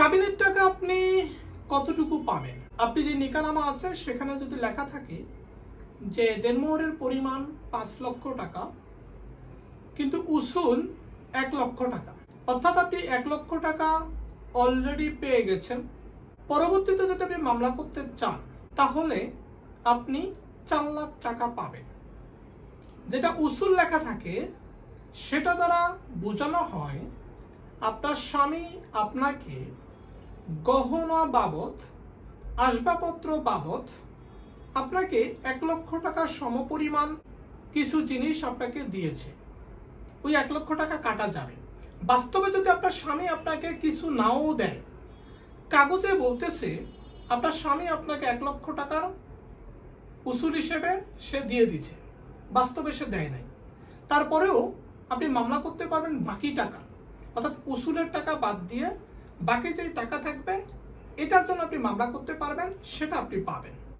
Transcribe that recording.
কাবিনের টাকা আপনি কতটুকু পাবেন? আপনি যে নিকানামা আছে সেখানে যদি লেখা থাকে যে দেনমোহরের পরিমাণ ৫ লক্ষ টাকা, কিন্তু উসুল ১ লক্ষ টাকা, অর্থাৎ আপনি ১ লক্ষ টাকা অলরেডি পেয়ে গেছেন। পরবর্তীতে যদি আপনি মামলা করতে চান তাহলে আপনি ৪ লাখ টাকা পাবেন। যেটা উসুল লেখা থাকে সেটা দ্বারা বোঝানো হয় আপনার স্বামী আপনাকে গহনা বাবদ, আসবাবপত্র বাবদ আপনাকে ১ লক্ষ টাকার সমপরিমাণ কিছু জিনিস আপনাকে দিয়েছে। ওই ১ লক্ষ টাকা কাটা যাবে। বাস্তবে যদি আপনার স্বামী আপনাকে কিছু নাও দেয়, কাগজে বলতেছে আপনার স্বামী আপনাকে ১ লক্ষ টাকার উসুল হিসেবে সে দিয়ে দিচ্ছে, বাস্তবে সে দেয় নাই, তারপরেও আপনি মামলা করতে পারবেন বাকি টাকা, অর্থাৎ উসুলের টাকা বাদ দিয়ে বাকি যে টাকা থাকবে এটার জন্য আপনি মামলা করতে পারবেন, সেটা আপনি পাবেন।